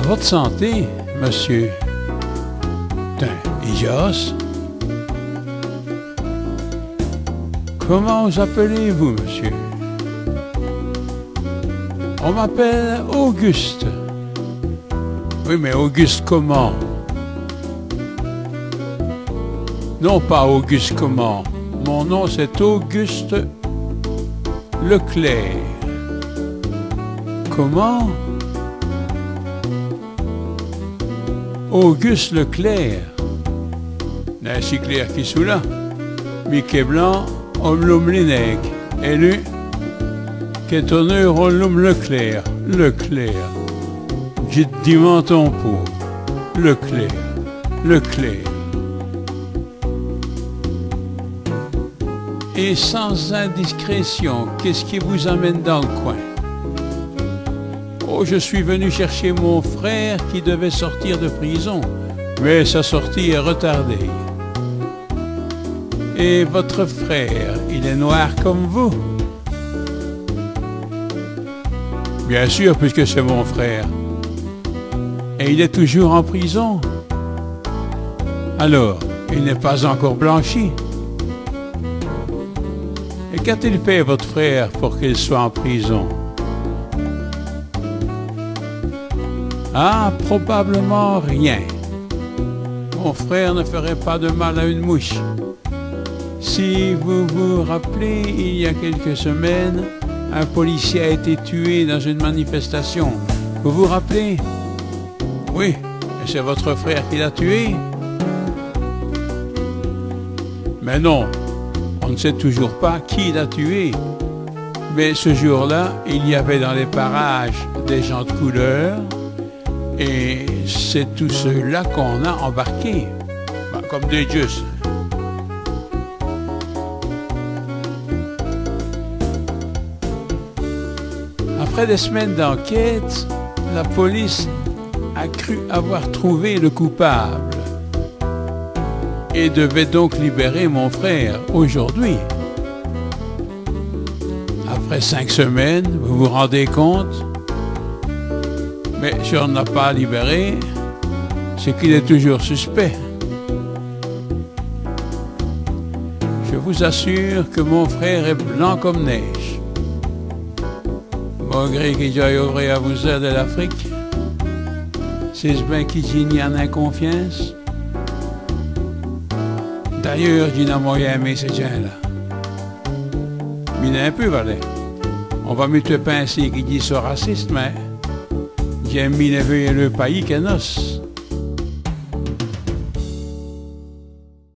votre santé, monsieur. Ijos. Comment vous appelez-vous, monsieur? On m'appelle Auguste. Oui, mais Auguste comment? Non, pas Auguste comment. Mon nom, c'est Auguste Leclerc. Comment? Auguste Leclerc. N'est si clair qui sous là. Mickey blanc, homme l'homme l'inègre. Élu, qu'étonneur on l'homme Leclerc. Leclerc. J'ai dit menton pour. Leclerc. Leclerc. Et sans indiscrétion, qu'est-ce qui vous amène dans le coin? Oh, je suis venu chercher mon frère qui devait sortir de prison, mais sa sortie est retardée. Et votre frère, il est noir comme vous? Bien sûr, puisque c'est mon frère. Et il est toujours en prison. Alors, il n'est pas encore blanchi. Et qu'a-t-il fait, votre frère, pour qu'il soit en prison? Ah, probablement rien. Mon frère ne ferait pas de mal à une mouche. Si vous vous rappelez, il y a quelques semaines, un policier a été tué dans une manifestation. Vous vous rappelez? Oui, et c'est votre frère qui l'a tué? Mais non, on ne sait toujours pas qui l'a tué. Mais ce jour-là, il y avait dans les parages des gens de couleur, et c'est tous ceux-là qu'on a embarqués, comme des justes. Après des semaines d'enquête, la police a cru avoir trouvé le coupable et devait donc libérer mon frère aujourd'hui. Après 5 semaines, vous vous rendez compte? Mais si on n'a pas libéré, c'est qu'il est toujours suspect. Je vous assure que mon frère est blanc comme neige. Malgré qu'il j'aille ouvrir à vous aider de l'Afrique, c'est bien qu'il n'y en a confiance. D'ailleurs, j'ai n'a moyen aimé ces gens-là. Mais un peu, valet. On va mieux te penser qu'il dit ça raciste, mais... J'aime mis le pays qu'un os.